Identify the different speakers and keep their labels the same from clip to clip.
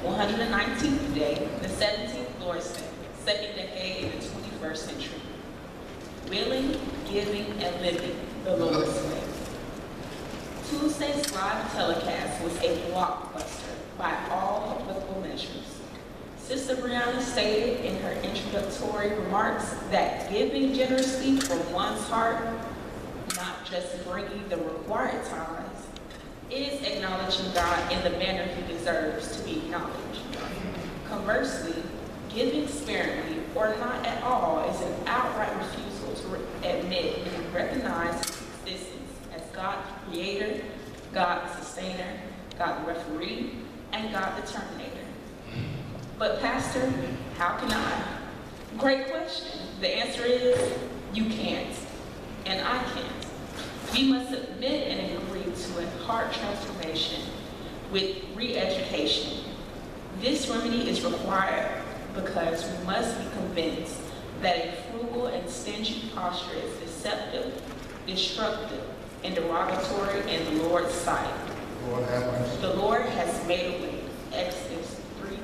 Speaker 1: 119th day, the 17th Lord's Day, second decade in the 21st century. Willing, giving, and living the Lord's way. Tuesday's live telecast was a blockbuster by all applicable measures. Sister Brianna stated in her introductory remarks that giving generously from one's heart, not just bringing the required tithes, is acknowledging God in the manner He deserves to be acknowledged. Conversely, giving sparingly or not at all is an outright refusal to admit and recognize His existence as God the Creator, God the Sustainer, God the Referee, and God the Terminator. But Pastor, how can I? Great question. The answer is, you can't, and I can't. We must submit and agree to a heart transformation with re-education. This remedy is required because we must be convinced that a frugal and stingy posture is deceptive, destructive, and derogatory in the Lord's sight.
Speaker 2: Lord have mercy.
Speaker 1: The Lord has made a way. Exodus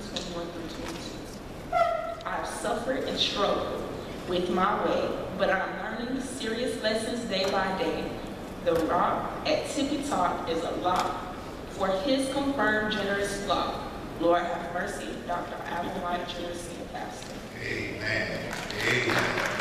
Speaker 1: 3:21-22. I have suffered and struggled with my way, but I'm learning serious lessons day by day. The rock at Tippy Top is a lock for His confirmed generous flock. Lord have mercy, Dr. Allen White, Jr., Senior Pastor.
Speaker 2: Amen. Amen.